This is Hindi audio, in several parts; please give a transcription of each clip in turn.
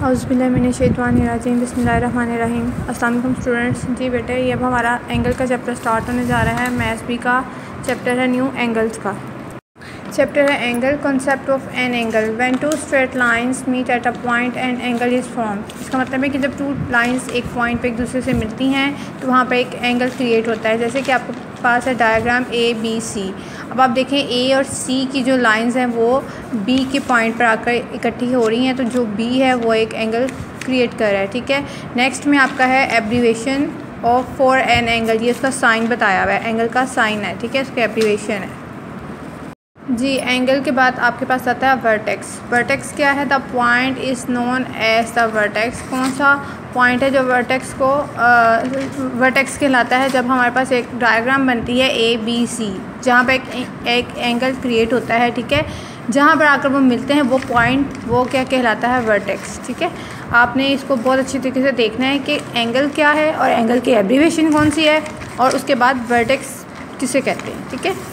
औज़ुबिल्लाहिमिनश्शैतानिर्रजीम बिस्मिल्लाहिर्रहमानिर्रहीम। अस्सलाम वालेकुम स्टूडेंट्स। जी बेटे, ये अब हमारा एंगल का चैप्टर स्टार्ट होने जा रहा है। मैथ्स बी का चैप्टर है न्यू एंगल्स का चैप्टर है angle concept of an angle when two straight lines meet at a point and angle is formed. इसका मतलब है कि जब टू लाइंस एक पॉइंट पे एक दूसरे से मिलती हैं तो वहाँ पे एक एंगल क्रिएट होता है। जैसे कि आपके पास है डायग्राम ए बी सी। अब आप देखें ए और सी की जो लाइंस हैं वो बी के पॉइंट पर आकर इकट्ठी हो रही हैं, तो जो बी है वो एक एंगल क्रिएट कर रहा है। ठीक है, नेक्स्ट में आपका है abbreviation of for an angle. ये उसका साइन बताया हुआ है, एंगल का साइन है। ठीक है, इसका एब्रीवेशन है। जी, एंगल के बाद आपके पास आता है वर्टेक्स। वर्टेक्स क्या है? The point is known as the vertex. कौन सा पॉइंट है जो वर्टेक्स को वर्टेक्स कहलाता है? जब हमारे पास एक डायग्राम बनती है ए बी सी, जहाँ पे एक एंगल क्रिएट होता है। ठीक है, जहाँ पर आकर वो मिलते हैं वो पॉइंट वो क्या कहलाता है? वर्टेक्स। ठीक है, आपने इसको बहुत अच्छी तरीके से देखना है कि एंगल क्या है और एंगल की एब्रीवेशन कौन सी है और उसके बाद वर्टेक्स किसे कहते हैं। ठीक है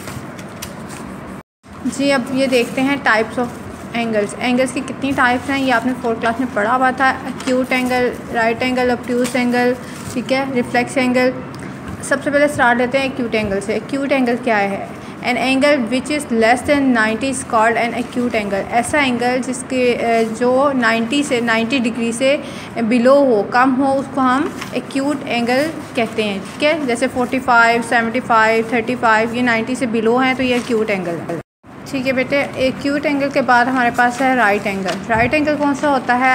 जी, अब ये देखते हैं टाइप्स ऑफ एंगल्स। एंगल्स की कितनी टाइप्स हैं ये आपने 4th क्लास में पढ़ा हुआ था। Acute angle, right angle, obtuse angle, ठीक है, रिफ्लेक्स एंगल। सबसे पहले स्टार्ट लेते हैं एक्यूट एंगल से। एक्यूट एंगल क्या है? An angle which is less than 90 is called an acute angle. ऐसा एंगल जिसके जो 90 डिग्री से बिलो हो, कम हो, उसको हम एक्यूट एंगल कहते हैं। ठीक है, जैसे 45, 75, 35 ये 90 से बिलो हैं तो ये एक्यूट एंगल है। ठीक है बेटे, एक्यूट एंगल के बाद हमारे पास है राइट एंगल। राइट एंगल कौन सा होता है?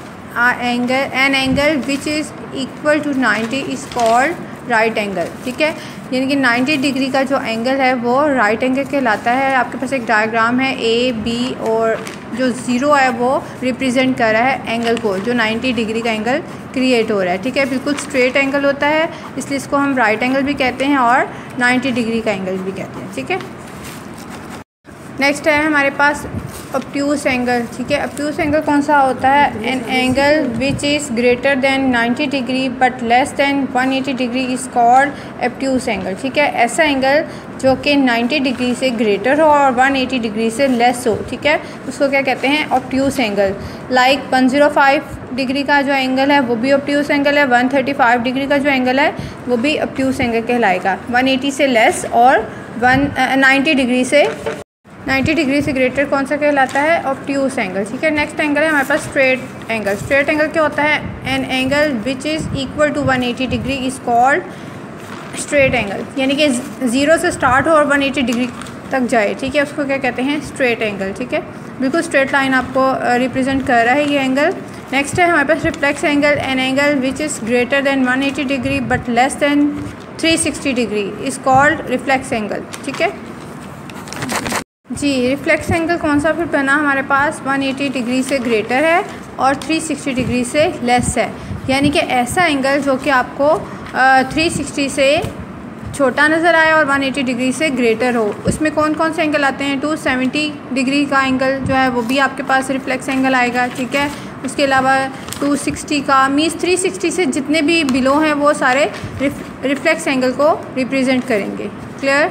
An angle which is equal to 90 is called right angle. ठीक है, यानी कि 90 डिग्री का जो एंगल है वो राइट एंगल कहलाता है। आपके पास एक डायग्राम है ए बी और जो ज़ीरो है वो रिप्रेजेंट कर रहा है एंगल को, जो 90 डिग्री का एंगल क्रिएट हो रहा है। ठीक है, बिल्कुल स्ट्रेट एंगल होता है, इसलिए इसको हम राइट एंगल भी कहते हैं और 90 डिग्री का एंगल भी कहते हैं। ठीक है, नेक्स्ट है हमारे पास ऑब्ट्यूस एंगल। ठीक है, ऑब्ट्यूस एंगल कौन सा होता है? An angle which is greater than 90 degree but less than 180 degree is called obtuse angle. ठीक है, ऐसा एंगल जो कि 90 डिग्री से ग्रेटर हो और 180 डिग्री से लेस हो। ठीक है, उसको क्या कहते हैं? Obtuse angle. लाइक 105 डिग्री का जो एंगल है वो भी ऑब्ट्यूस एंगल है। 135 डिग्री का जो एंगल है वो भी ऑब्ट्यूस एंगल कहलाएगा। 180 से लेस और 90 डिग्री से ग्रेटर कौन सा कहलाता है? Obtuse angle. ठीक है, नेक्स्ट एंगल है हमारे पास स्ट्रेट एंगल। स्ट्रेट एंगल क्या होता है? An angle which is equal to 180 degree is called straight angle. यानी कि 0 से स्टार्ट हो और 180 डिग्री तक जाए। ठीक है, उसको क्या कहते हैं? Straight angle. ठीक है, बिल्कुल स्ट्रेट लाइन आपको रिप्रेजेंट कर रहा है ये एंगल। नेक्स्ट है हमारे पास reflex angle. An angle which is greater than 180 degree but less than 360 degree is called reflex angle. ठीक है जी, रिफ्लेक्स एंगल कौन सा फिर बना हमारे पास? 180 डिग्री से ग्रेटर है और 360 डिग्री से लेस है। यानी कि ऐसा एंगल जो कि आपको 360 से छोटा नज़र आए और 180 डिग्री से ग्रेटर हो। उसमें कौन कौन से एंगल आते हैं? 270 डिग्री का एंगल जो है वो भी आपके पास रिफ्लेक्स एंगल आएगा। ठीक है, उसके अलावा 260 का मीन्स 360 से जितने भी बिलो हैं वो सारे रिफ्लेक्स एंगल को रिप्रेजेंट करेंगे। क्लियर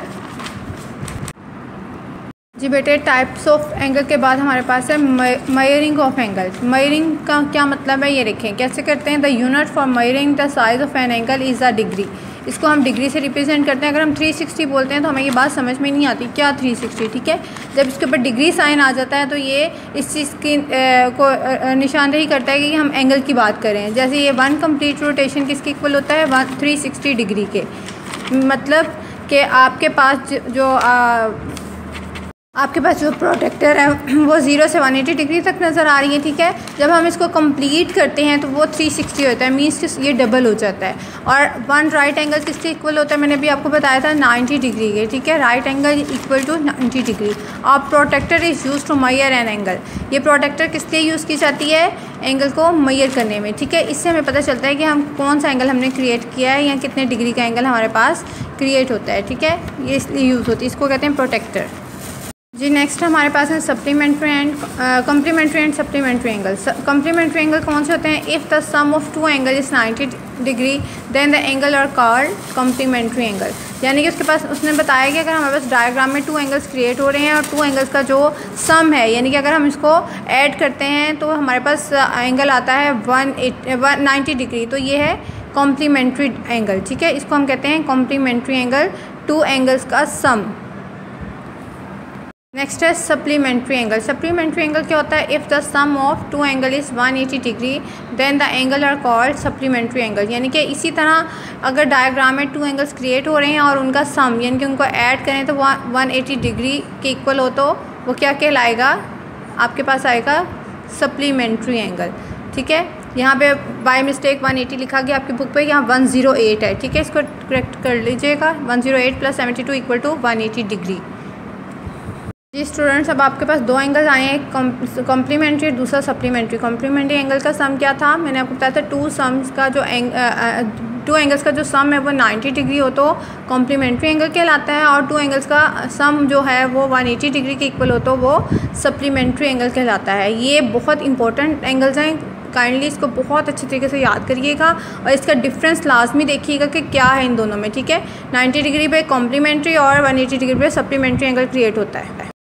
जी बेटे, टाइप्स ऑफ एंगल के बाद हमारे पास है मेजरिंग ऑफ एंगल। मेजरिंग का क्या मतलब है ये देखें कैसे करते हैं। The unit for measuring the size of an angle is the degree. इसको हम डिग्री से रिप्रेजेंट करते हैं। अगर हम 360 बोलते हैं तो हमें ये बात समझ में नहीं आती क्या 360। ठीक है, जब इसके ऊपर डिग्री साइन आ जाता है तो ये इस चीज़ की को निशानदेही करता है कि हम एंगल की बात करें। जैसे ये 1 कंप्लीट रोटेशन किसके इक्वल होता है? 360 डिग्री के। मतलब कि आपके पास जो प्रोटेक्टर है वो 0 से 180 डिग्री तक नज़र आ रही है। ठीक है, जब हम इसको कंप्लीट करते हैं तो वो 360 होता है, मीन्स ये डबल हो जाता है। और 1 राइट एंगल किसके इक्वल होता है? मैंने भी आपको बताया था 90 डिग्री के। ठीक है, right angle equal to 90 degree. और protractor is use to measure an angle. ये प्रोटेक्टर किस लिए यूज़ की जाती है? एंगल को मेजर करने में। ठीक है, इससे हमें पता चलता है कि हम कौन सा एंगल हमने क्रिएट किया है या कितने डिग्री का एंगल हमारे पास क्रिएट होता है। ठीक है, ये इसलिए यूज़ होती है, इसको कहते हैं प्रोटेक्टर। जी नेक्स्ट हमारे पास है supplementary and complementary and supplementary angle. Complementary angle कौन से होते हैं? If the sum of two angle is 90 degree then the angle are called complementary angle. यानी कि उसके पास उसने बताया कि अगर हमारे पास डायग्राम में टू एंगल्स क्रिएट हो रहे हैं और टू एंगल्स का जो सम है, यानी कि अगर हम इसको ऐड करते हैं तो हमारे पास एंगल आता है 190 डिग्री, तो ये है कॉम्प्लीमेंट्री एंगल। ठीक है, इसको हम कहते हैं कॉम्प्लीमेंट्री एंगल, टू एंगल्स का सम। नेक्स्ट है सप्लीमेंट्री एंगल। सप्लीमेंट्री एंगल क्या होता है? If the sum of two angle is 180 degree then the angle are called supplementary angle. यानी कि इसी तरह अगर डायग्राम में टू एंगल्स क्रिएट हो रहे हैं और उनका सम यानी कि उनको ऐड करें तो 180 डिग्री के इक्वल हो, तो वो क्या कहलाएगा? आपके पास आएगा सप्लीमेंट्री एंगल। ठीक है, यहाँ पे बाय मिस्टेक 180 लिखा गया आपकी बुक पे, यहाँ 108 है। ठीक है, इसको करेक्ट कर लीजिएगा। 108 + 72 इक्वल टू 180 डिग्री। जी स्टूडेंट्स, अब आपके पास दो एंगल्स आए हैं, एक कॉम्प्लीमेंट्री दूसरा सप्लीमेंट्री। कॉम्प्लीमेंट्री एंगल का सम क्या था? मैंने आपको बताया था टू एंगल्स का जो सम है वो 90 डिग्री हो तो कॉम्प्लीमेंट्री एंगल कहलाता है, और टू एंगल्स का सम जो है वो 180 डिग्री के इक्वल हो तो वो सप्लीमेंट्री एंगल कहलाता है। ये बहुत इंपॉर्टेंट एंगल्स हैं, काइंडली इसको बहुत अच्छे तरीके से याद करिएगा और इसका डिफरेंस लाजमी देखिएगा कि क्या है इन दोनों में। ठीक है, 90 डिग्री पे कॉम्प्लीमेंट्री और 180 डिग्री पे सप्लीमेंट्री एंगल क्रिएट होता है।